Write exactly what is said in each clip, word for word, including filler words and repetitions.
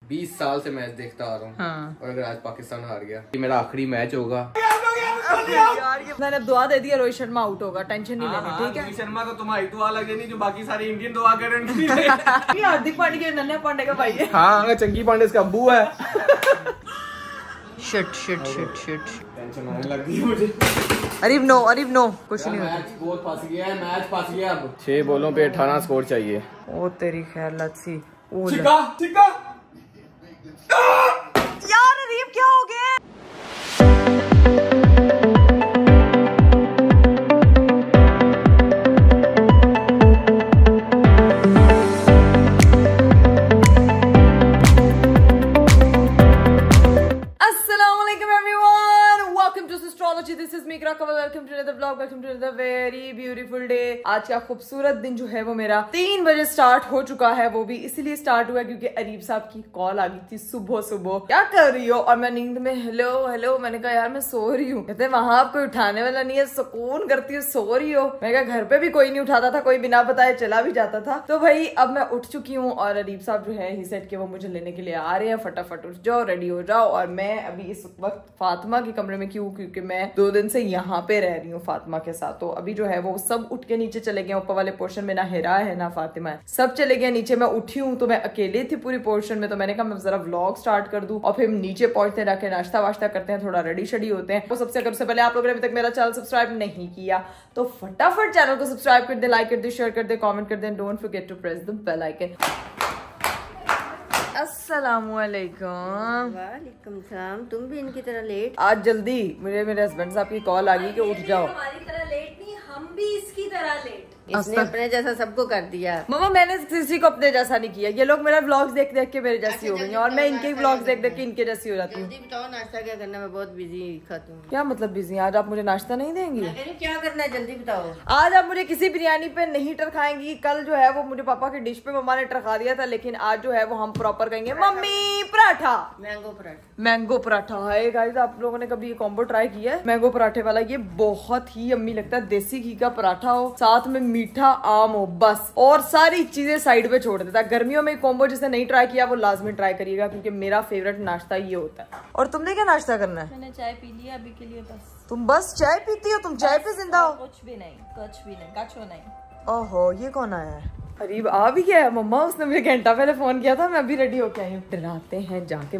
बीस साल से मैच देखता आ रहा हूँ। हाँ। और अगर आज पाकिस्तान हार गया ये मेरा आखिरी मैच होगा। मैंने दुआ दे दी, रोहित शर्मा आउट होगा, टेंशन नहीं लेनी, ठीक है। रोहित शर्मा को तुम्हारी दुआ लगे नहीं, जो बाकी सारे इंडियन दुआ करें। हार्दिक पांड्या नन्या पांडे का भाई है। हाँ, चंकी पांडे इसका अब्बू है। Shit shit shit shit tension आने लग गई मुझे। अरीब नो, अरीब नो, कुछ नहीं होता। मैच बहुत फंस गया है, मैच फंस गया। अब छह बॉलों पे अठारह स्कोर चाहिए। ओ तेरी खैर लच्छी। चिका, चिका। यार अरीब क्या हो गया? This is me Krakka, welcome to another vlog, welcome to another very beautiful day। आज का खूबसूरत दिन जो है वो मेरा तीन बजे स्टार्ट हो चुका है। वो भी इसीलिए स्टार्ट हुआ क्योंकि अरीब साहब की कॉल आ गई थी सुबह सुबह, क्या कर रही हो? और मैं नींद में हेलो हेलो, मैंने कहा यार मैं सो रही हूँ। कहते वहां आप कोई उठाने वाला नहीं है, सुकून करती हो, सो रही हो। मैं कहा घर पे भी कोई नहीं उठाता था, कोई बिना बताए चला भी जाता था। तो भाई अब मैं उठ चुकी हूँ और अरीब साहब जो है ही सेट के वो मुझे लेने के लिए आ रहे हैं। फटाफट उठ जाओ, रेडी हो जाओ। और मैं अभी इस वक्त फातिमा के कमरे में क्यों? क्योंकि मैं दो दिन से यहाँ पे रह रही हूँ फातिमा के साथ। तो अभी जो है वो सब उठ के नीचे चले गए। ऊपर वाले पोर्शन में ना हिरा है ना फातिमा है, सब चले गए नीचे। मैं उठी हूँ तो मैं अकेले थी पूरी पोर्शन में। तो मैंने कहा मैं जरा व्लॉग स्टार्ट कर दूं और फिर नीचे पहुंचते जाके नाश्ता वाश्ता करते हैं, थोड़ा रेडी शेडी होते हैं। तो सबसे अगर उससे पहले आप लोगों ने अभी तक मेरा चैनल सब्सक्राइब नहीं किया तो फटाफट चैनल को सब्सक्राइब कर दे, लाइक कर दे, शेयर कर दे, कॉमेंट कर दे। Don't forget to press the bell icon. अस्सलामुअलैकुम। वालेकुम सलाम। तुम भी इनकी तरह लेट? आज जल्दी मुझे मेरे हस्बैंड साहब की कॉल आ गई कि उठ जाओ। हमारी तरह लेट नहीं, हम भी इसकी तरह लेट। इसने अपने जैसा सबको कर दिया। मामा मैंने किसी को अपने जैसा नहीं किया। ये लोग मेरा व्लॉग्स देख देख के मेरे जैसी हो गई हैं और मैं इनके व्लॉग्स देख देख के इनके जैसी हो जाती हूँ। बताओ नाश्ता क्या करना? मैं बहुत बिजी खाती हूँ। क्या मतलब बिजी? आज आप मुझे नाश्ता नहीं देंगी? क्या करना है जल्दी बताओ। आज आप मुझे किसी बिरयानी पे नहीं टरखाएंगी। कल जो है वो मुझे पापा की डिश पे मम्मा ने टरखा दिया था, लेकिन आज जो है वो हम प्रॉपर कहेंगे mummy paratha, mango paratha. Mango paratha है गाइस। आप लोगों ने कभी ये कॉम्बो ट्राई किया है मैंगो पराठे वाला? ये बहुत ही यम्मी लगता है। देसी घी का पराठा हो, साथ में मीठा आम हो, बस और सारी चीजें साइड पे छोड़ देता है। गर्मियों में कॉम्बो जिसने नहीं ट्राई किया वो लाजमी ट्राई करिएगा क्योंकि मेरा फेवरेट नाश्ता ये होता है। और तुमने क्या नाश्ता करना है? मैंने चाय पी लिया अभी के लिए बस। तुम बस चाय पीती हो? तुम चाय पे जिंदा हो? कुछ भी नहीं, कुछ भी नहीं, कछो नहीं। ओहो, ये कौन आया है? अरीब आ भी गया है। मम्मा उसने मुझे घंटा पहले फोन किया था, मैं अभी रेडी होके आई हूँ। डराते हैं जाके।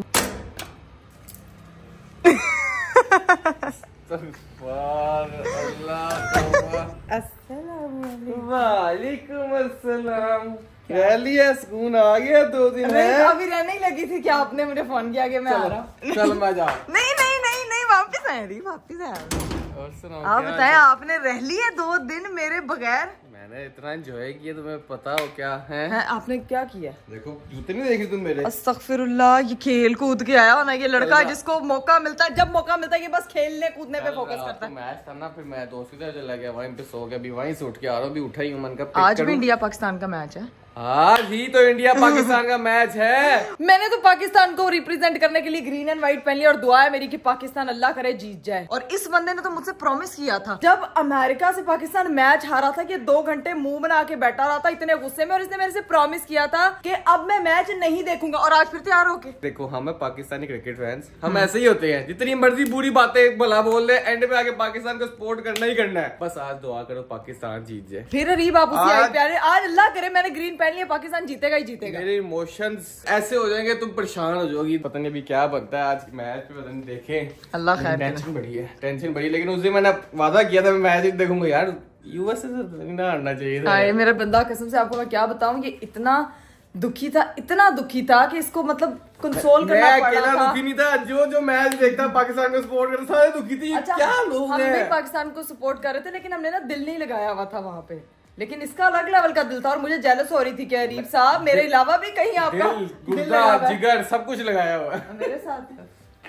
वालेकुम अस्सलाम। रह लिया, सुकून आ गया। दो दिन है अभी रहने ही लगी थी कि आपने मुझे फोन किया कि मैं आ रहा हूँ। चल मैं जा। नहीं नहीं नहीं नहीं, वापस आए रही, वापस आए। और सुनाओ, आप बताएं, आपने रह लिया दो दिन मेरे बगैर? मैंने इतना एंजॉय किया, तुम्हें पता हो क्या है? है, आपने क्या किया? देखो जूते नहीं देख रही तुम मेरे? अस्तगफिरुल्लाह, ये खेल कूद के आया होना ये लड़का, जिसको मौका मिलता है, जब मौका मिलता है ये बस खेलने कूदने पे फोकस करता है। मैच था ना, फिर मैं दोस्त की तरह चला गया, वहीं पे सो गया। अभी वहीं से उठ के आ रहा हूँ, अभी उठा ही हूँ। मन का आज भी इंडिया पाकिस्तान का मैच है। आज ही तो इंडिया पाकिस्तान का मैच है। मैंने तो पाकिस्तान को रिप्रेजेंट करने के लिए ग्रीन एंड व्हाइट पहन लिया और दुआ है मेरी कि पाकिस्तान अल्लाह करे जीत जाए। और इस बंदे ने तो मुझसे प्रॉमिस किया था जब अमेरिका से पाकिस्तान मैच हारा था कि दो घंटे मुंह बना के बैठा रहा था इतने गुस्से में, और इसने मेरे से प्रॉमिस किया था कि अब मैं मैच नहीं देखूंगा। और आज फिर तैयार होके देखो, हम है पाकिस्तानी क्रिकेट फैंस, हम ऐसे ही होते हैं। जितनी मर्जी बुरी बातें भला बोल रहे, एंड में आके पाकिस्तान को सपोर्ट करना ही करना है। बस आज दुआ करो पाकिस्तान जीत जाए। फिर अरीब आप उसी आज, प्यारे आज अल्लाह करे मैंने ग्रीन पहन लिया, पाकिस्तान जीते ही जीतेगा। मेरे इमोशंस ऐसे हो जाएंगे, तुम परेशान हो जाओगी। पता नहीं अभी क्या बनता है आज मैच पे, पता नहीं, देखें। अल्लाह खैर। टेंशन बड़ी है, टेंशन बड़ी। लेकिन उस दिन मैंने वादा किया था मैं मैच ही देखूंगा यार। यूएस से ना हारना चाहिए था। हाय मेरा बंदा, कसम से आपको मैं क्या बताऊं, ये इतना दुखी था, इतना दुखी था कि इसको मतलब कंसोल करना पड़ा था। मैं अकेला दुखी नहीं था, जो जो मैच देखता पाकिस्तान को सपोर्ट करता सारे दुखी थे। अच्छा, क्या लोग हम भी पाकिस्तान को सपोर्ट कर रहे थे, लेकिन हमने ना दिल नहीं लगाया हुआ था वहाँ पे। लेकिन इसका अलग लेवल का दिल था और मुझे जेलस हो रही थी कि अरीब साहब मेरे अलावा भी कहीं आपका गुर्दा जिगर सब कुछ लगाया हुआ है मेरे साथ।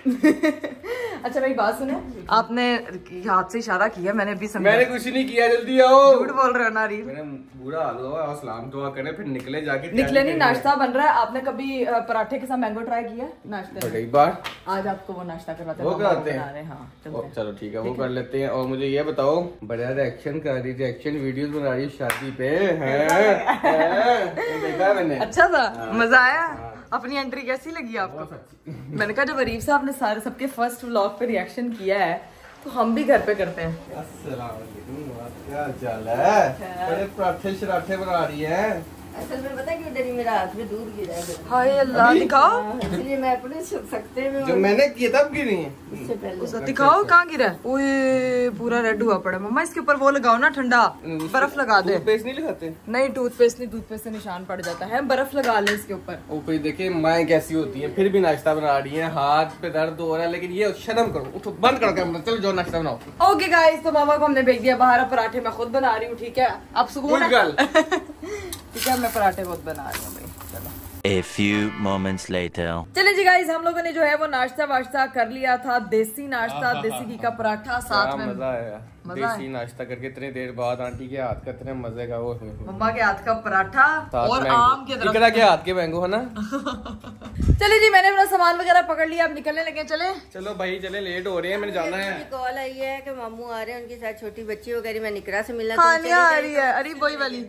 अच्छा मेरी बात सुने, आपने हाथ से इशारा किया, मैंने भी समझा। मैंने कुछ नहीं किया, जल्दी आओ। झूठ बोल रहे हो ना अरीब? मैंने बुरा हाल हुआ और सलाम दुआ करें फिर निकले जाके। निकले नहीं, नाश्ता बन रहा है। आपने कभी पराठे के साथ मैंगो ट्राई किया नाश्ते में? एक बार। आज आपको वो नाश्ता करवाते हैं, वो कराते हैं। हाँ चलो ठीक है, वो कर लेते हैं। और मुझे ये बताओ, बड़ा रिएक्शन कर रही, रिएक्शन वीडियोस बना रही शादी पे है, देखा मैंने। अच्छा था, मजा आया? अपनी एंट्री कैसी लगी आपको? मैंने कहा जब अरीफ साहब ने सारे सबके फर्स्ट व्लॉग पे रिएक्शन किया है तो हम भी घर पे करते हैं। अस्सलाम वालेकुम, क्या चाल है? बड़े पराठे शराठे बना रही है। असल में पता क्यों डरी, मेरा हाथ में दूध गिरा है। हाय अल्लाह, दिखाओ। इसलिए मैं अपने सकते में जो मैंने किया तब गिरी है। इससे पहले उसे दिखाओ कहाँ गिरा है। ओए पूरा रेड हुआ पड़ा। मम्मा इसके ऊपर वो लगाओ ना, ठंडा बर्फ लगा दे। टूथपेस्ट नहीं लगाते? नहीं टूथपेस्ट नहीं, टूथपेस्ट से निशान पड़ जाता है। बर्फ लगा ले इसके ऊपर। ऊपर देखिए माएँ कैसी होती है, फिर भी नाश्ता बना रही है। हाथ पे दर्द हो रहा है लेकिन ये शर्म करो, उठो बंद करो कैमरा, चलो जो नाश्ता बनाओ। ओके गाइस, तो मामा को हमने भेज दिया बाहर। अब पराठे मैं खुद बना रही हूँ, ठीक है? आप सुकून है? ठीक है, मैं पराठे बहुत बना रही हूँ भाई। चलो A few moments later. चले जी गाइस, हम लोगों ने जो है वो नाश्ता वाश्ता कर लिया था। देसी नाश्ता, देसी घी का पराठा, साथ में मजा आया। मजा देसी नाश्ता करके इतनी देर बाद आंटी के हाथ का इतने मजे का वो मम्मा के हाथ का पराठा और आम के तरफ के हाथ के मैंगो है ना। चले जी, मैंने अपना सामान वगैरह पकड़ लिया, अब निकलने लगे। चले चलो भाई, चले, लेट हो रहे हैं, मैंने जाना है। कॉल आई है कि मामू आ रहे हैं, उनके साथ छोटी बच्ची वगैरह, मैं निकरा से मिलना। खानिया आ रही है। अरे वही वाली।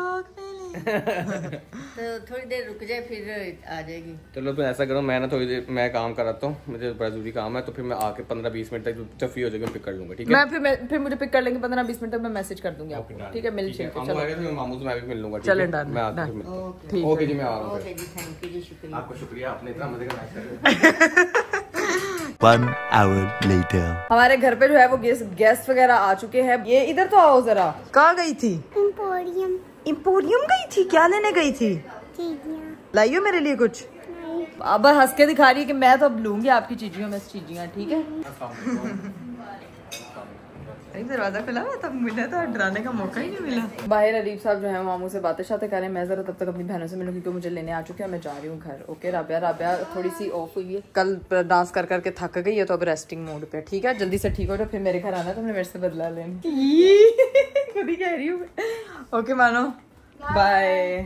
तो थोड़ी देर रुक जाए फिर आ जाएगी। चलो तो ऐसा करो, मैं ना थोड़ी देर मैं काम कराता हूँ, मुझे बड़ा जरूरी काम है, तो फिर मैं आके पंद्रह बीस मिनट तक जब फ्री हो जाएगा पिक कर लूंगा, ठीक है? मैं फिर मैं, फिर मुझे पिक कर लेंगे पंद्रह बीस मिनट तक। मैं मैसेज कर दूंगी आपको, ठीक है? मिल चल के चलो। मामू से मैं भी मिल लूंगा। चलो डन, मैं आके मिलता हूं। ओके जी, मैं आ रहा हूं। ओके जी, थैंक यू जी, शुक्रिया। आपको शुक्रिया, आपने इतना मजे का नाश्ता One hour later. हमारे घर पे जो है वो गेस्ट गेस्ट वगैरह आ चुके हैं। ये इधर तो आओ जरा। कहाँ गई थी? एम्पोरियम। एम्पोरियम गई थी? क्या लेने गई थी? चीजियाँ। लाइयो मेरे लिए कुछ? अब हंस के दिखा रही है कि मैं तो अब लूंगी आपकी चीजियों में से चीजियाँ, ठीक है? दरवाजा खुला हुआ तब मिला तो डराने का मौका ही नहीं मिला। बाहर अरीफ साहब जो है मामू से बातें शातें करें, मैं जरा तब तक अपनी बहनों से मिलूंगी क्योंकि मुझे लेने आ चुके हैं। मैं जा रही हूँ घर। ओके राबिया, राबिया थोड़ी सी ऑफ हुई है, कल डांस कर करके थक गई है तो अब रेस्टिंग मोड पे, ठीक है? जल्दी से ठीक हो तो फिर मेरे घर आना, तुमने मेरे से बदला लेना। खुद ही कह रही हूँ। ओके मानो, बाय।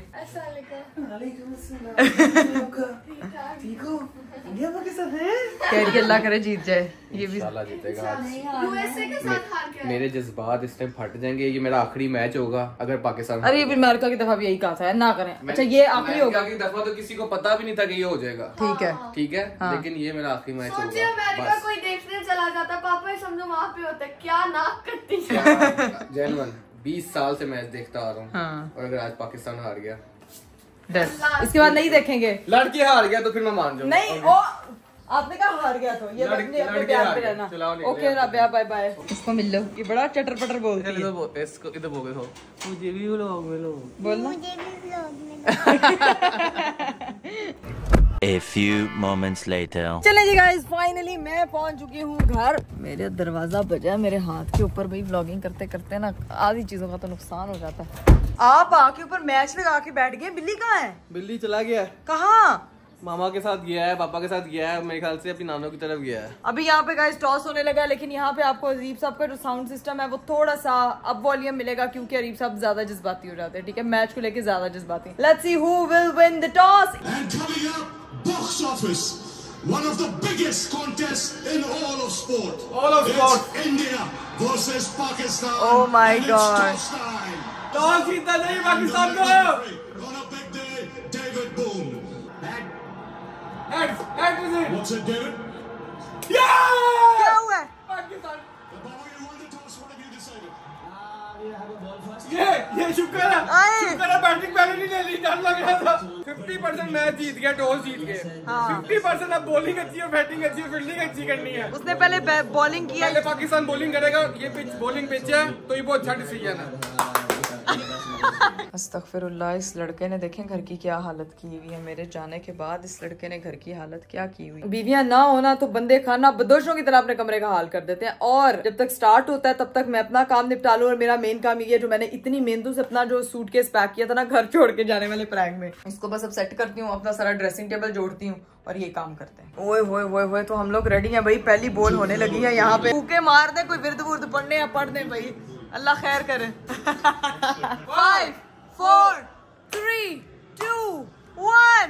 कह रही अल्लाह करे जीत जाए। ये भी जीतेगा आज। मेरे जज्बात इस टाइम फट जाएंगे। ये मेरा आखिरी मैच होगा अगर पाकिस्तान। अरे ये भी अमेरिका की दफा भी यही कहा था ना करें। अच्छा ये आखिरी होगा की दफा, तो किसी को पता भी नहीं था कि ये हो जाएगा। ठीक है ठीक है, लेकिन ये मेरा आखिरी मैच होगा। अमेरिका कोई देखने चला जाता, पापा समझो वहाँ पे होता, क्या नाक करती। जैनवन बीस साल से मैच देखता आ रहा हूँ। हाँ। और अगर आज पाकिस्तान हार गया, इसके बाद नहीं देखेंगे। लड़की हार गया तो फिर मैं मान जाऊंगा। नहीं ओ, आपने कहा हार गया तो ये अपने अपने प्यार पे रहना। Okay Rabia, bye bye. इसको मिल लो, ये बड़ा चटर पटर बोलती है। इसको इधर बोल दो, मुझे भी व्लॉग में लो, बोलना। मुझे भी व्लॉग में। A few moments later. चले जी गाइस, फाइनली मैं पहुंच चुकी हूँ घर। मेरे दरवाजा बजा मेरे हाथ के ऊपर। भाई व्लॉगिंग करते करते ना आधी चीजों का तो नुकसान हो जाता है। आप आके ऊपर मैच लगा के बैठ गए। बिल्ली कहाँ है? बिल्ली चला गया। कहाँ? मामा के साथ गया है, पापा के साथ गया है, मेरे ख्याल से अपनी नानों की तरफ गया है। अभी यहाँ पे गाइस टॉस होने लगा है, लेकिन यहाँ पे आपको अरीब साहब का जो साउंड सिस्टम है वो थोड़ा सा अब वॉल्यूम मिलेगा क्योंकि अरीब साहब ज्यादा जज्बाती हो जाते हैं, ठीक है? मैच को लेके ज्यादा जज्बाती। Let's see who will win the toss. And coming up, box office, one of the biggest contests in all of sport. All of sport. It's India versus Pakistan. Oh my and God. It's toss time. Toss जीतना नहीं पाकिस्तान को। On a big day, David Boone. And Heads, heads is it? what's it, David? Yeah! क्या हुआ है? Pakistan. The ball you won the toss. What have you decided? ये ये शुक्र है, आए। शुक्र है बैटिंग पहले नहीं ले ली, डर लग रहा था। फिफ्टी परसेंट मैच जीत गया, टॉस जीत गए। फिफ्टी परसेंट अब बॉलिंग अच्छी है, बैटिंग अच्छी है, फील्डिंग अच्छी करनी है। उसने पहले बॉलिंग किया। पहले पाकिस्तान बॉलिंग करेगा, ये पिच बॉलिंग पिच है तो ये बहुत अच्छा डिसीजन है। अस्तगफिरुल्लाह, इस लड़के ने देखें घर की क्या हालत की हुई है। मेरे जाने के बाद इस लड़के ने घर की हालत क्या की हुई। बीवियां ना होना तो बंदे खाना बदोशों की तरह अपने कमरे का हाल कर देते हैं। और जब तक स्टार्ट होता है तब तक मैं अपना काम निपटा लूं। और मेरा मेन काम ये है, जो मैंने इतनी मेहनत से अपना जो सूटकेस पैक किया था ना घर छोड़ के जाने वाले प्रैंक में, इसको बस अब सेट करती हूँ, अपना सारा ड्रेसिंग टेबल जोड़ती हूँ और ये काम करते हैं। ओए होए होए होए, तो हम लोग रेडी हैं भाई। पहली बॉल होने लगी है यहाँ पे। भूखे मार दे, कोई विर्द वुर्द पढ़ने या पढ़ दे भाई, अल्लाह खैर करे। Five four three two one.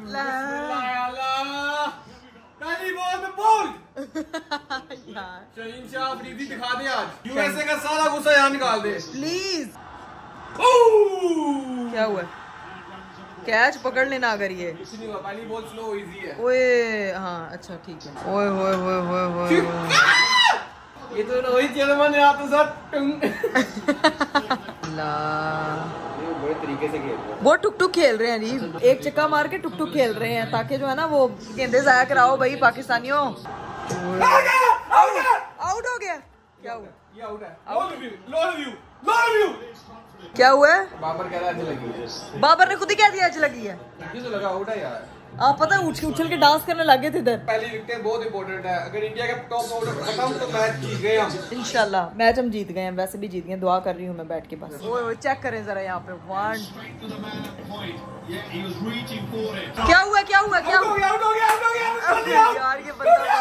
पहली बॉल में बोल। शहीन शाह अफरीदी दिखा दे आज, यूएसए का सारा गुस्सा यहाँ निकाल दे प्लीज। क्या हुआ? कैच पकड़ लेना अगर ये। पानी बहुत स्लो इजी है। ओए हाँ अच्छा ठीक है। ओए ओए ओए ओए ओए ये तो रोहित शर्मा ने आप साथ ला बड़े तरीके से खेल रहे हैं। वो टुक टुक खेल रहे हैं अरीब, एक चक्का मार के टुक टुक खेल रहे हैं ताकि जो है ना वो गेंदे जाया कराओ भाई पाकिस्तानियों। आउट हो गया। क्या हुआ? ये आउट है। लो रिव्यू, लो रिव्यू, लो रिव्यू। क्या हुआ है? बाबर कह रहा है अच्छी लगी है। बाबर ने खुद ही कह दिया अच्छी लगी है। ये तो लगा आउट है यार। आप पता है उछल उछल के डांस करने लगे थे इधर। पहली विकेट बहुत इंपॉर्टेंट है। अगर इंडिया का टॉप ऑर्डर खत्म तो मैच जीत गए हम। इंशाल्लाह मैच हम जीत गए हैं, वैसे भी जीत गए। दुआ कर रही हूँ मैं बैठ के बस। ओए ओए चेक करें जरा यहाँ पे वन। क्या हुआ क्या हुआ क्या हुआ? आउट हो गया, आउट हो गया, आउट हो गया। यार ये बंदा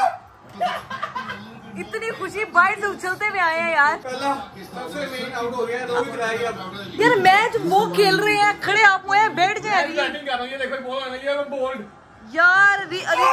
इतनी खुशी बाइट से उछलते हुए आए हैं यार। पहला सबसे मेन आउट हो गया, रोहित रह गया। यार मैच वो खेल रहे हैं, खड़े आप हुए हैं, बैठ जाए। बैटिंग कर रहा हूं, ये देखो बॉल आने लगी है, बोल्ड। यार अरे अरे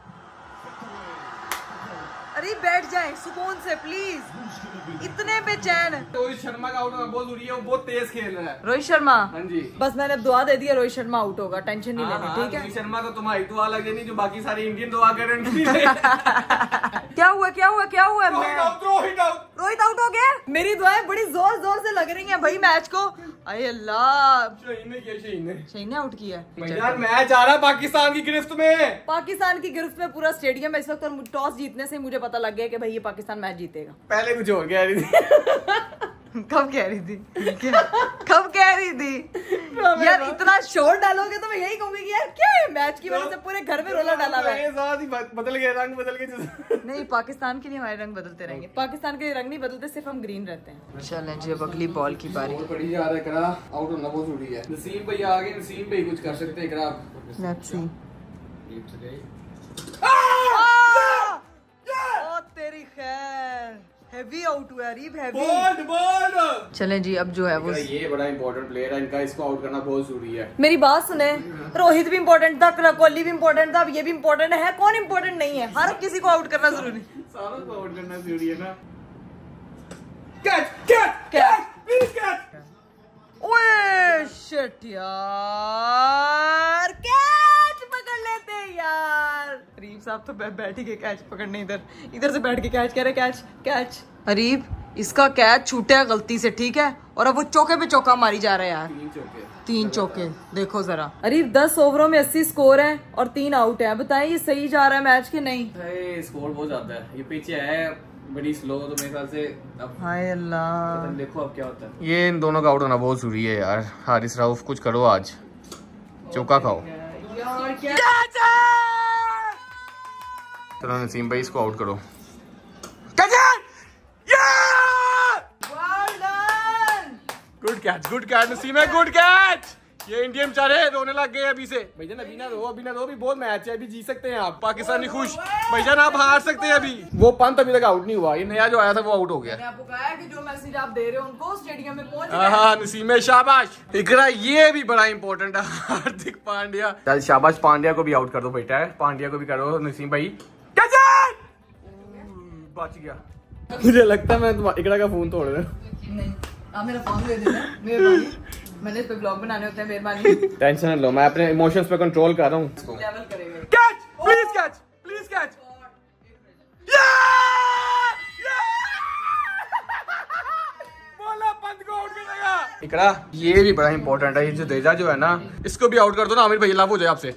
अरे बैठ जाए सुकून से प्लीज, इतने बेचैन। रोहित शर्मा का आउट होना बहुत जरूरी है, वो बहुत तेज खेल रहा है। रोहित शर्मा हाँ जी, बस मैंने अब दुआ दे दी है, रोहित शर्मा आउट होगा, टेंशन नहीं लेनी ठीक है। रोहित शर्मा को तुम्हारी दुआ लगे नहीं, जो बाकी सारे इंडियन दुआ कर रहे हैं। क्या हुआ क्या हुआ क्या हुआ? Rohit out, Rohit out, Rohit out हो गया। मेरी दुआएं बड़ी जोर जोर से लग रही हैं भाई मैच को। अरे अल्लाह, शहीन ने किया, शहीन ने शहीन ने आउट किया। यार मैच आ रहा पाकिस्तान की गिरफ्त में। पाकिस्तान की गिरफ्त में पूरा स्टेडियम है इस वक्त, और टॉस जीतने से मुझे पता लग गया कि भाई ये पाकिस्तान मैच जीतेगा। पहले कुछ और कह रही थी। कब कह रही थी? क्या? कब कह रही थी? यार इतना शोर डालोगे तो मैं यही कहूंगी कि यार क्या है, मैच की वजह से पूरे घर में रोला डाला हुआ है। साथ ही बदल गए, रंग बदल गए। नहीं, पाकिस्तान के लिए हमारे रंग बदलते रहेंगे। पाकिस्तान के रंग नहीं बदलते, सिर्फ हम ग्रीन रहते हैं। चलें जी, अब अगली बॉल की बारी। बड़ी जा रहा है, करा आउट होना बहुत जरूरी है। नसीम भाई आगे, नसीम भाई कुछ कर सकते हैं। करा लेट्स सी। ओ तेरी खैर, हैवी आउट हुआ अरीब, हैवी। Bold bold. चलें जी, अब जो है वो ये बड़ा इंपॉर्टेंट प्लेयर है, इनका इसको आउट करना बहुत जरूरी है। मेरी बात सुने, रोहित भी इम्पोर्टेंट था, कोहली भी इम्पोर्टेंट था, अब ये भी इम्पोर्टेंट है। कौन इम्पोर्टेंट नहीं है? हर किसी को आउट करना जरूरी। सारों को आउट करना जरूरी है ना। Catch catch catch, please catch. ओए शिट यार, कैच पकड़ लेते यार। अरीब साहब तो बैठ ही के कैच पकड़ने, इधर इधर से बैठ के कैच कह रहे, कैच कैच। अरीब इसका कैच छूटा गलती से, ठीक है, और अब वो चौके पे चौका मारी जा रहा है यार। तीन चौके, तीन चौके देखो जरा। अरीब दस ओवरों में अस्सी स्कोर है और तीन आउट है। बताएं ये सही जा रहा है मैच के नहीं? स्कोर बहुत ज्यादा है, ये पीछे है बड़ी स्लो, तो मेरे ख्याल से अब हाय अल्लाह, देखो अब क्या होता है। ये इन दोनों का आउट होना बहुत जरूरी है यार। हारिस राउफ कुछ करो आज, चौका खाओ। चलो नसीम भाई इसको आउट करो। Good catch, good catch Naseem है, गुड कैच। ये इंडियन बेचारे रोने लग गए अभी से। भैया अभी ना रो, अभी ना रो, अभी बहुत मैच है, अभी जीत सकते हैं आप। पाकिस्तानी खुश, भैया आप हार सकते हैं अभी। वो पंत अभी तक आउट नहीं हुआ, ये नया जो आया था वो आउट हो गया। मैंने आपको कहा है कि जो मैसेज आप दे रहे हो उनको स्टेडियम में पहुंच हाँ हाँ नसीम है, शाबाश। इकरा ये भी बड़ा इंपॉर्टेंट है, हार्दिक पांड्या। चल शाबाश, पांड्या को भी आउट कर दो बेटा, पांड्या को भी करो नसीम भाई। बच गया। मुझे लगता है मैं इकरा का फोन तोड़ रहा हूँ। नहीं, आप मेरा फोन दे देना, मेहरबानी। मैंने इस पे ब्लॉग बनाने होते हैं, मेहरबानी। टेंशन न लो, मैं अपने इमोशंस पे कंट्रोल कर रहा हूँ। लेवल करेंगे। Catch, please catch, please catch. बोला पंत को आउट करेगा। इकरा ये भी बड़ा इंपॉर्टेंट है, ये जो देजा जो है ना, इसको भी आउट कर दो ना, आमिर भाई लाभ हो जाए आपसे।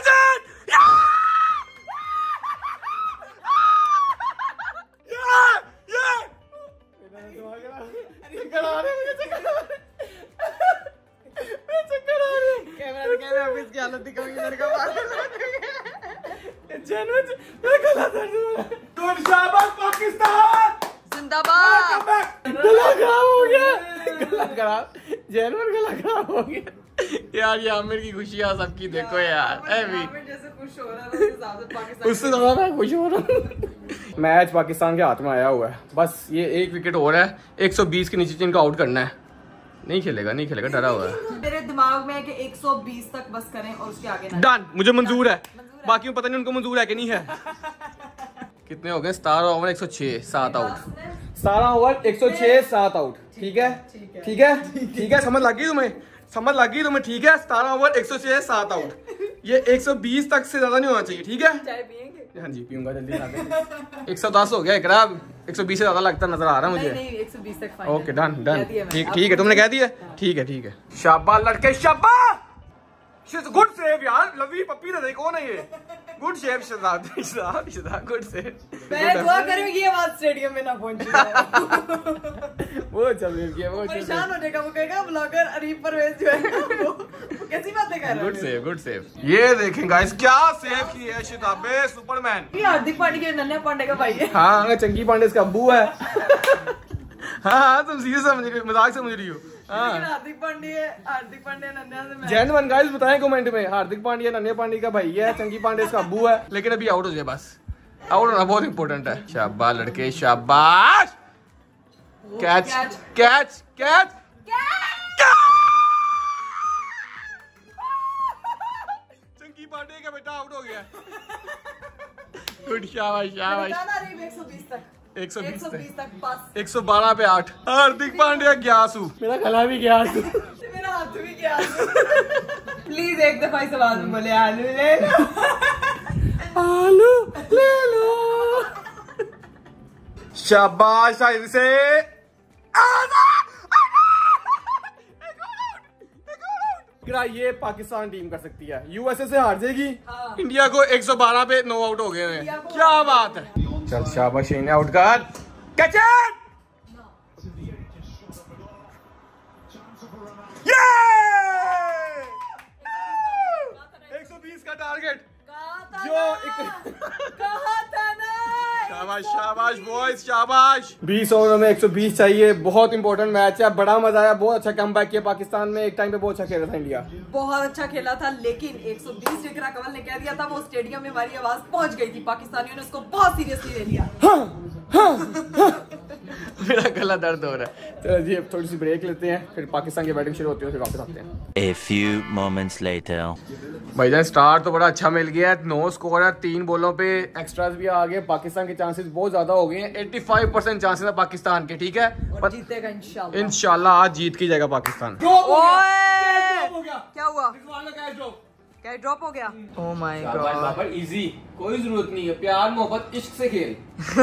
जानवर गला खराब हो गया यार। ये आमिर की खुशियाँ सबकी देखो यार, जैसे खुश हो रहा है उससे ज्यादा मैं खुश हो रहा हूँ। मैच पाकिस्तान के हाथ में आया हुआ है, बस ये एक विकेट और है। एक सौ बीस के नीचे इनको आउट करना है। नहीं खेलेगा, नहीं खेलेगा, डरा हुआ है। मेरे दिमाग में है कि एक सौ बीस तक बस करें और उसके आगे ना। डन, मुझे मंजूर है। बाकी पता नहीं उनको मंजूर है कि नहीं है। कितने हो गए? सतारह ओवर एक सौ छह, सात आउट। सतारह ओवर एक सौ छह, सात आउट। ठीक है, ठीक है, ठीक है, समझ लग गई तुम्हें? समझ लगी तुम्हें? ठीक है, सतारह ओवर एक सौ छह सात आउट, ये एक सौ बीस तक से ज्यादा नहीं होना चाहिए। ठीक है, चाय पियेंगे? हाँ जी पीऊंगा, जल्दी। एक सौ दस हो गया इकरार, एक सौ बीस से ज्यादा लगता नजर आ रहा है मुझे। नहीं, एक सौ बीस तक फाइनल। ओके डन डन, कह दिया मैंने। ठीक ठीक है, तुमने कह दिया। ठीक है ठीक है, शाबाश लड़के शाबाश, गुड सेव यार। लवी पप्पी तो देखो ना, ये good save Shahzad Shahzad Shahzad good save. मैं दुआ करूंगी ये बात स्टेडियम में ना पहुंचे। वो चल रही है, वो परेशान हो जाएगा, वो कहेगा ब्लॉगर अरीफ परवेज जो है वो, वो कैसी बातें कर रहा है। Good save good save. ये देखें गाइस क्या सेव की है शहजाबे सुपरमैन। ये हार्दिक पांड्या नन्हे पांडे का भाई है। हाँ चंकी पांडे इसका अब्बू है। हाँ हाँ तुम सीरियस समझ रही हो, मजाक समझ रही हो? हाँ हार्दिक पांड्या हार्दिक पांड्या नन्हे से मैं जैन वन गाइस बताएं कमेंट में, हार्दिक पांड्या नन्हे पांडे का भाई है, चंकी पांडे इसका अब्बू है। लेकिन अभी आउट हो जाए बस, आउट होना बहुत इंपॉर्टेंट है। शाबाश लड़के शाबाश, catch catch catch, Chunky Panday का बेटा आउट हो गया। गुड शाबाश शाबाश। एक सौ बीस तक एक सौ बीस एक सौ बीस तक बस। एक सौ बारह पे आठ। हार्दिक पांड्या ग्यासू, मेरा गला भी ग्यासू, मेरा हाथ भी गया। प्लीज एक दफा इस आवाज में बोले आलू ले लो, आलू ले लो। शाबाश शायद से ये पाकिस्तान टीम कर सकती है, यूएसए से हार जाएगी। हाँ। इंडिया को एक सौ बारह पे नो आउट हो गए हैं, क्या बात है। चल शाबाश इन्हें आउट कर, कैच इट, ये एक सौ बीस का टारगेट जो कहा था ना। शाबाश शाबाश बॉयज शाबाश। बीस ओवरों में एक सौ बीस चाहिए, बहुत इंपॉर्टेंट मैच है, बड़ा मजा आया, बहुत अच्छा कमबैक किया पाकिस्तान में। एक टाइम पे बहुत अच्छा खेला था इंडिया, बहुत अच्छा खेला था, लेकिन एक सौ बीस जिक्रा कमल ने कह दिया था, वो स्टेडियम में हमारी आवाज पहुंच गई थी, पाकिस्तानियों ने उसको बहुत सीरियसली ले लिया। हाँ, हाँ, हाँ। मेरा गला दर्द हो रहा है। चलो जी अब थोड़ी सी ब्रेक लेते हैं, फिर पाकिस्तान की बैटिंग शुरू होती है, फिर वापस आते हैं। A few moments later. भाईजान स्टार तो बड़ा अच्छा मिल गया है, नो स्कोर है, तीन बॉलों पे एक्स्ट्रास भी आ गए। पाकिस्तान के चांसेस बहुत ज्यादा हो गए हैं, पचासी परसेंट चांसेस है पाकिस्तान के। ठीक है, और जीतेगा इंशाल्लाह। इंशाल्लाह आज जीत के जाएगा पाकिस्तान। क्या हुआ? क्या ड्रॉप हो गया? ओह माय गॉड, इजी, कोई जरूरत नहीं है, प्यार मोहब्बत इश्क से खेल।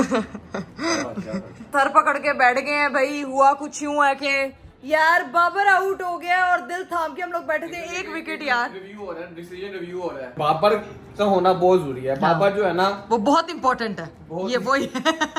सर पकड़ के बैठ गए हैं भाई, हुआ कुछ यूं है कि यार बाबर आउट हो गया और दिल थाम के हम लोग बैठे थे, एक विकेट यार। रिव्यू हो रहा है, डिसीजन रिव्यू हो रहा है। बाबर का होना बहुत जरूरी है, बाबर जो है ना वो बहुत इंपॉर्टेंट है, ये वही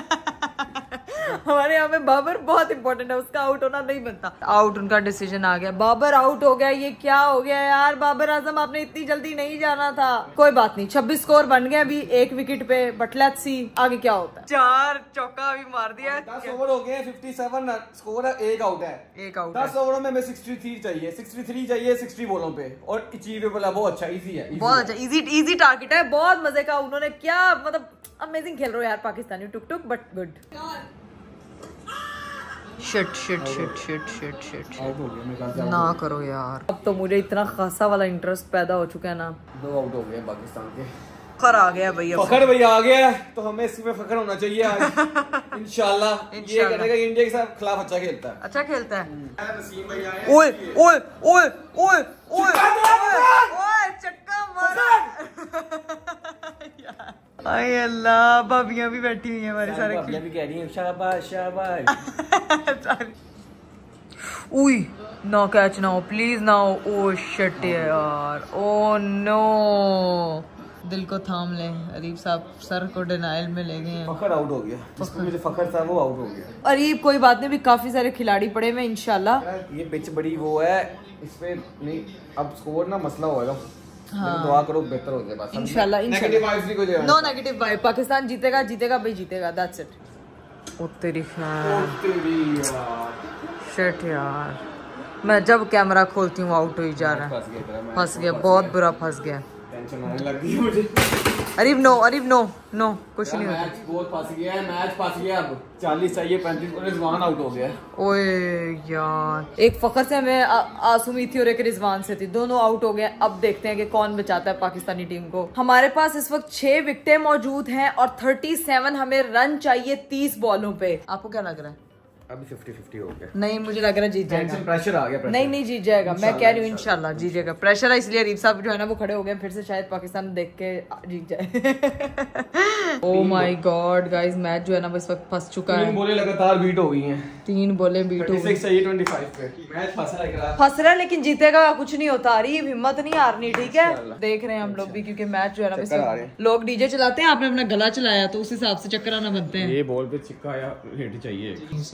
हमारे यहाँ पे बाबर बहुत इंपॉर्टेंट है, उसका आउट होना नहीं बनता। आउट उनका डिसीजन आ गया, बाबर आउट हो गया, ये क्या हो गया यार बाबर आजम, आपने इतनी जल्दी नहीं जाना था। कोई बात नहीं, छब्बीस स्कोर बन गया अभी एक विकेट पे, बट लेट्स सी आगे क्या होता है। चार चौका भी मार दिया, दस ओवर हो गए, सत्तावन स्कोर है, एक आउट है, एक आउट। दस ओवरों में तिरसठ चाहिए, तिरसठ चाहिए साठ बॉलों पे, और अचीवेबल है, बहुत अच्छा इजी है, बहुत अच्छा इजी इजी टारगेट है, बहुत मजे का। उन्होंने क्या मतलब अमेजिंग खेल रहे हो यार पाकिस्तानी, टुक टुक but good. Shit shit shit shit shit shit ना करो यार, अब तो मुझे इतना खासा वाला इंटरेस्ट पैदा हो चुका है ना। दो आउट हो गए पाकिस्तान के, फखर आ गया भैया, फखर भैया आ गया, तो हमें इसी में फखर होना चाहिए आज। इंशाल्लाह ये करेगा कि इंडिया के साथ खिलाफ अच्छा खेलता है, अच्छा खेलता है। ओए ओए ओए ओए ओए चक्का मारा। अरे अल्लाह, भाभियां भी बैठी हुई हैं हमारे सारे, भाभियां भी कह रही हैं शाबाश शाबाश। उई ना कैच ना हो प्लीज ना हो। ओ शिट यार, ओ नो, दिल को थाम ले अरीब साहब, सर को डिनाइल में ले गए हैं। फखर आउट हो गया, जिसको मुझे फखर था वो आउट हो गया। अरीब कोई बात नहीं, भी काफी सारे खिलाड़ी पड़े हुए इंशाल्लाह। ये पिच बड़ी वो है, इसपे नहीं अब स्कोर ना मसला होगा। हाँ। दुआ करो बेहतर हो जाए बस इंशाल्लाह। नेगेटिव वाइब्स नहीं कोई देना, नो नेगेटिव वाइब, पाकिस्तान जीतेगा जीतेगा भाई जीतेगा, दैट्स इट। ओ तेरी यार, शिट यार, मैं जब कैमरा खोलती हूँ आउट हो ही जा रहा है, फंस गया, बहुत बुरा फंस गया, टेंशन आने लग गई मुझे। Areeb no Areeb no no कुछ नहीं होता, मैच बहुत फंस गया है, मैच फंस गया। अब चालीस चाहिए, पैंतीस और रिजवान आउट हो गया। ओए यार, एक फखर से हमें आसुमी थी और एक रिजवान से थी, दोनों आउट हो गए। अब देखते हैं कि कौन बचाता है पाकिस्तानी टीम को। हमारे पास इस वक्त छह विकेटें मौजूद हैं और सैंतीस हमें रन चाहिए तीस बॉलों पे। आपको क्या लग रहा है? अभी फिफ्टी फिफ्टी हो गया। नहीं मुझे लग रहा है जीत जाएगा। प्रेशर आ गया। नहीं नहीं जीत जाएगा, मैं कह रही हूँ इंशाल्लाह जीत जाएगा। प्रेशर है इसलिए अरीब साहब जो है ना वो खड़े हो गए फिर से, शायद पाकिस्तान देख के जीत जाए। Oh my god guys, match जो है ना वो इस वक्त फंस चुका है। तीन बोले लगातार बीट हो गई हैं। तीन बोले बीट हो गई। पच्चीस पे मैच फंस रहा है। फंस रहा है लेकिन जीतेगा, कुछ नहीं होता। अरीब हिम्मत नहीं हारनी, ठीक है। देख रहे हैं हम लोग भी क्योंकि मैच जो है ना लोग डीजे चलाते हैं, आपने अपना गला चलाया तो उस हिसाब से चक्कर आना बनते हैं। ये बॉल पे चिक्का या हिट चाहिए।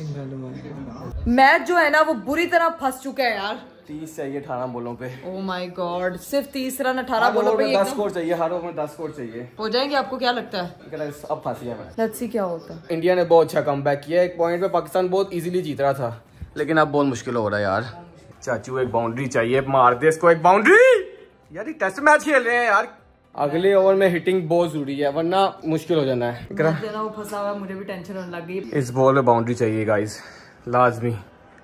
मैच जो है ना वो बुरी तरह फंस चुका है यार। तीस चाहिए अठारह बॉलों पे। ओ माय गॉड, सिर्फ तीस रन अठारह बॉलों पे। दस स्कोर चाहिए, हर ओवर में दस स्कोर चाहिए। हो जाएंगे आपको क्या लगता है? अब फंस गया मैच। लेट्स सी क्या होता है। इंडिया ने बहुत अच्छा कमबैक किया। एक पॉइंट पे पाकिस्तान बहुत इजीली जीत रहा था, लेकिन अब बहुत मुश्किल हो रहा है यार। चाचू एक बाउंड्री चाहिए, मार दे इसको एक बाउंड्री। यार टेस्ट मैच खेल रहे हैं यार, अगले ओवर में हिटिंग बहुत जरूरी है वरना मुश्किल हो जाना है। वो फंसा हुआ, मुझे भी टेंशन होने लग गई। इस बॉल में बाउंड्री चाहिए गाइस, लाजमी।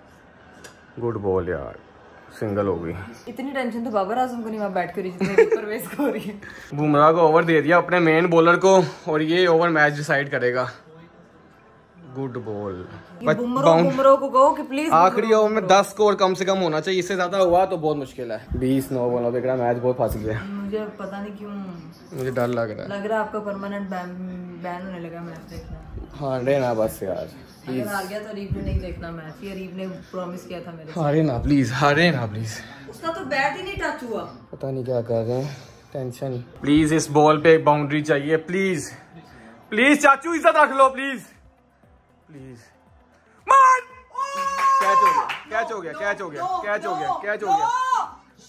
गुड बॉल यार, सिंगल हो गई। इतनी टेंशन तो बाबर आजम को नहीं वहाँ बैठ कर जितनी परवेज को हो रही है। बुमराह को ओवर दे दिया अपने मेन बॉलर को और ये ओवर मैच डिसाइड करेगा। Good ball. बुमराह को कहो कि प्लीज आखिरी ओवर में दस स्कोर कम से कम होना चाहिए, इससे ज्यादा हुआ तो बहुत मुश्किल है। बीस नौ बॉलों पे मैच बहुत फंस गया। मुझे पता नहीं क्यों मुझे डर लग रहा है। लग रहा है आपका परमानेंट बैन बैन होने लगा मैच देखना। हाँ रे ना बस यार, अगर हार गया तो अरीब ने नहीं देखना मैच। ये अरीब ने प्रॉमिस किया था मेरे से। हारे ना प्लीज, हारे ना प्लीज। उसका तो बैट ही नहीं टच हुआ। पता नहीं क्या कर रहे हैं, टेंशन। प्लीज इस बॉल पे एक बाउंड्री चाहिए, प्लीज प्लीज चाचू इज्जत रख लो प्लीज प्लीज। मार! कैच हो गया, कैच हो गया, कैच हो गया, कैच हो गया, कैच हो गया,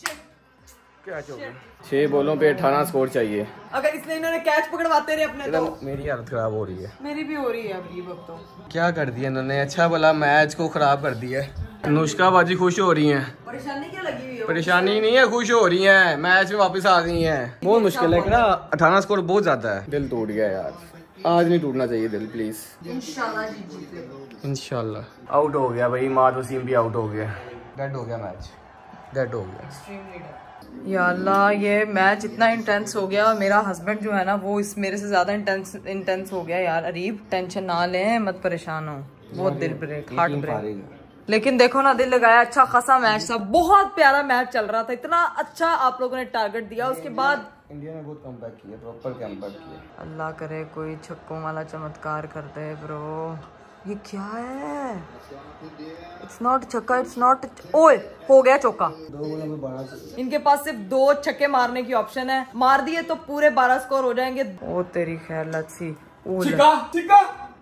कैच हो गया। छह बॉलों पे अठारह स्कोर चाहिए। अगर इसने इन्होंने कैच पकड़वाते रहे अपने तो मेरी हालत खराब हो रही है। मेरी भी हो रही है अभी। अब तो क्या कर दिया इन्होंने, अच्छा भला मैच को खराब कर दिया। अनुष्का बाजी खुश हो रही हैं। परेशानी क्या लगी हुई है? परेशानी नहीं है, खुश हो रही हैं, मैच में वापस आ गई हैं। बहुत मुश्किल है ना, अठारह स्कोर बहुत ज्यादा है। दिल टूट गया यार, आज नहीं टूटना चाहिए दिल प्लीज। इंशाल्लाह जीत जीते। इंशाल्लाह। आउट हो गया भाई, माद वसीम भी आउट हो गया। डेड हो गया मैच, डेड हो गया। या अल्लाह, ये मैच इतना इंटेंस हो गया। मेरा हस्बैंड जो है ना वो इस मेरे से ज्यादा इंटेंस इंटेंस हो गया यार। अरीब टेंशन ना लें, मत परेशान हो। बहुत दिल ब्रेक, हार्ट ब्रेक। लेकिन देखो ना, दिल लगाया, अच्छा खासा मैच था, बहुत प्यारा मैच चल रहा था। इतना अच्छा आप लोगों ने टारगेट दिया, उसके बाद इंडिया ने बहुत कमबैक किया, प्रॉपर कमबैक किया। अल्लाह करे कोई छक्कों वाला चमत्कार कर दे ब्रो। ये क्या है? इट्स नॉट छक्का, इट्स नॉट। ओए हो गया चौका। इनके पास सिर्फ दो छक्के मारने की ऑप्शन है, मार दिए तो पूरे बारह स्कोर हो जाएंगे। ओ तेरी खैर लच्छी। चिक्का, चिक्का।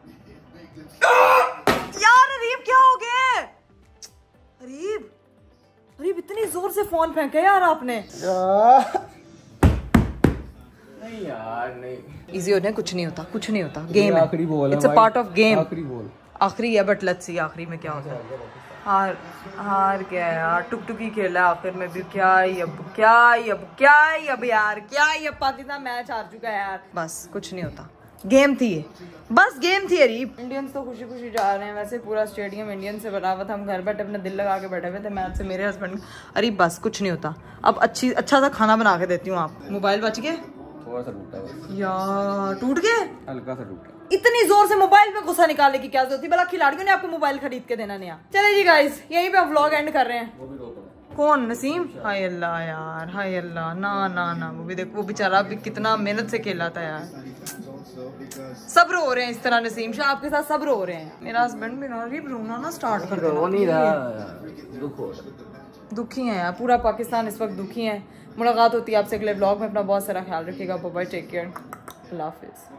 यार अरीब क्या हो गया? अरीब अरीब इतनी जोर से फोन फेंका यार आपने। नहीं यार नहीं, इजी होने कुछ नहीं होता, कुछ नहीं होता। गेम है, आखिरी बॉल है, it's a part of game. आखिरी बॉल आखिरी है बट लेट्स सी आखिरी में क्या होता है। हार हार क्या है यार, टुक टुकी खेला आखिर में भी। क्या ही अब, क्या ही अब, क्या ही अब यार, क्या ही अब। पाकिस्तान मैच हार चुका है यार। बस कुछ नहीं होता, गेम थी ये, बस गेम थी। अरीब इंडियंस तो खुशी खुशी जा रहे हैं, वैसे पूरा स्टेडियम इंडियन से भरा हुआ था। हम घर बैठे अपने दिल लगा के बैठे हुए थे मैच से, मेरे हस्बैंड। अरीब बस कुछ नहीं होता। अब अच्छी अच्छा सा खाना बना के देती हूँ। आप मोबाइल बच गए? थोड़ा सा टूटा बस यार, टूट गए? हल्का सा टूटा। इतनी जोर से मोबाइल पे गुस्सा निकालने की क्या जरूरत थी? भला खिलाड़ियों ने आपको मोबाइल खरीद के देना नया। चले जी गाइस, यहीं पे हम व्लॉग एंड कर रहे हैं। कौन? नसीम? हाय अल्लाह यार, हाय अल्लाह। ना ना ना, वो भी देख, वो बेचारा भी कितना मेहनत से खेला था यार। सब्र हो रहे हैं इस तरह नसीम शाह आपके साथ, सब्र हो रहे हैं। मेरा हस्बैंड भी ना रोना ना स्टार्ट कर देना। नहीं रहा, दुख हो रहा। दुखी हैं यार, पूरा पाकिस्तान इस वक्त दुखी है। मुलाकात होती है आपसे अगले व्लॉग में। अपना बहुत सारा ख्याल रखिएगा। बाय बाय, टेक केयर, अल्लाह हाफिज।